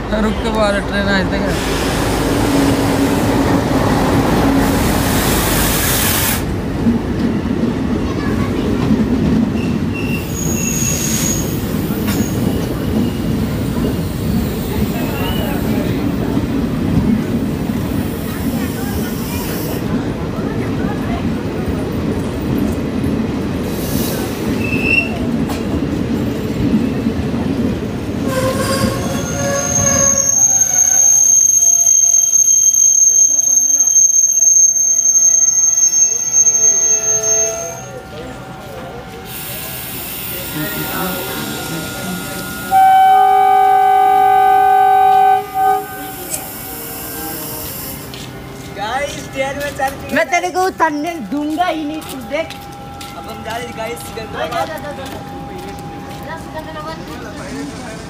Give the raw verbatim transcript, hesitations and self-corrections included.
रुक के बाद ट्रेन आए थे मैं तेरे को उतरने दूंगा ही नहीं, तू देख। अब हम जा रहे गाइस।